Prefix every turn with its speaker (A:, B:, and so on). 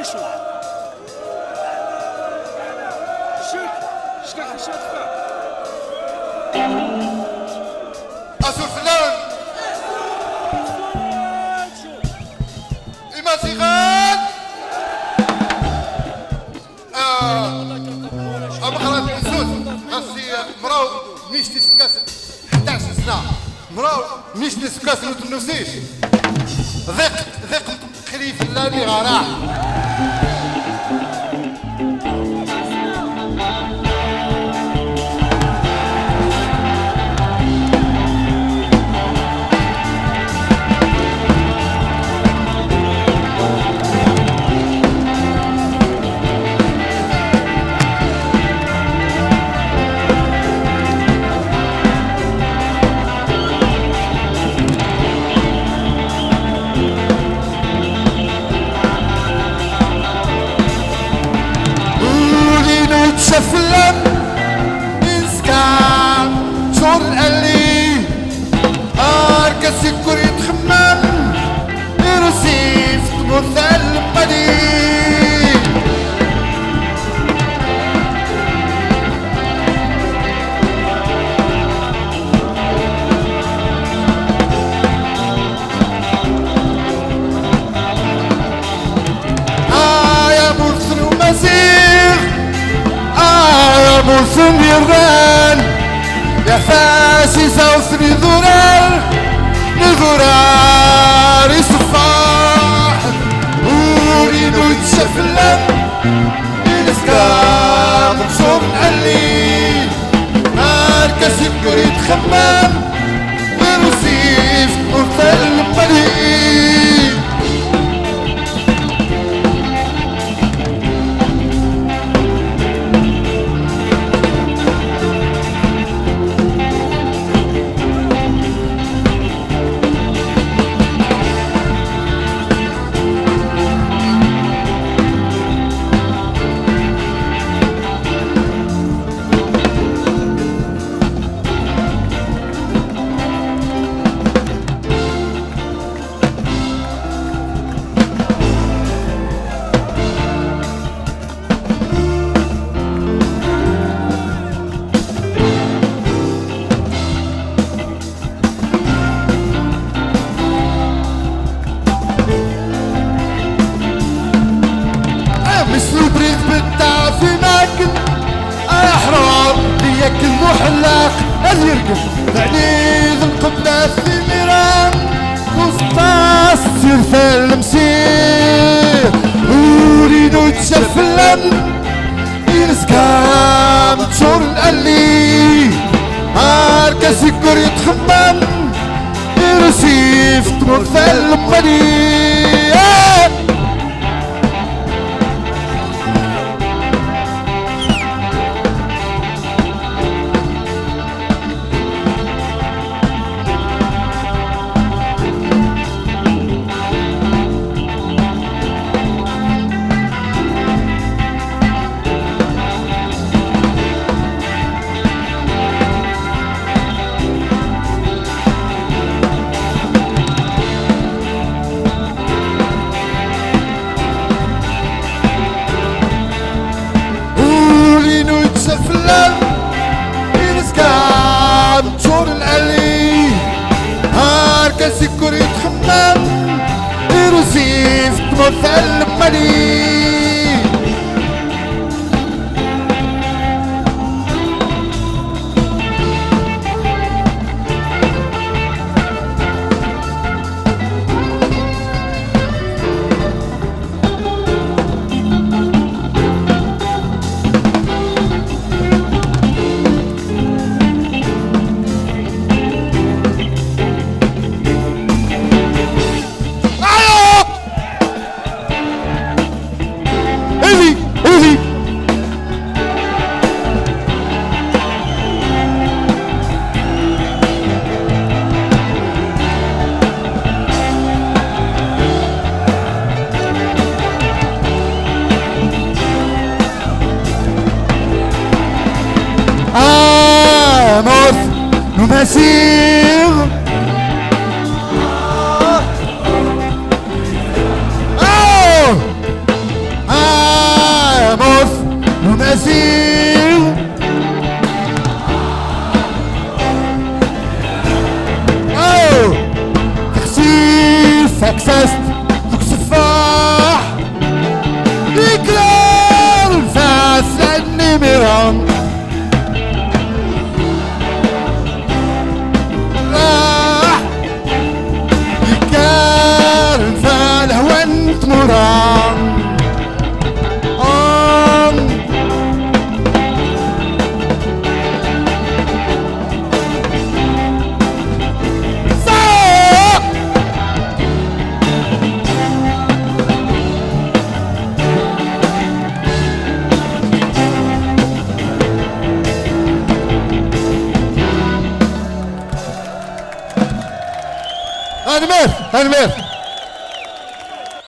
A: أسر فلان إما صغار أبقرة الزوز خاصي مراو مش تسكاس 11 سنة مراو مش تسكاس لو تنوسيش ذق خليف الله اللي غراح شفلم إنسكان شور اللي أركس يكون يتخمم يرسيف مثل قديم يا مرسل ومسيح مرسوم يران يا فاسي زوثني ذرار يصفاح وريدو يتشفلم الاسكام مقصور نعلي هاركاس يبقر يتخمم ويرسيف مثل قليل مثلو بريد بتا في ماكل احرار ليك المحلاق اللي يرقب عنيد القبلة في ميران وسطاس تصير في المسير وريدو يتشفلم ينسكام تشور اللي هاركاس يكور يتخمم يرسيف تمثل قليل سفلم ينسكاب تشور العلي هاركاس يكون يتخمم يرسيف تمثل قليل تمورا هانمير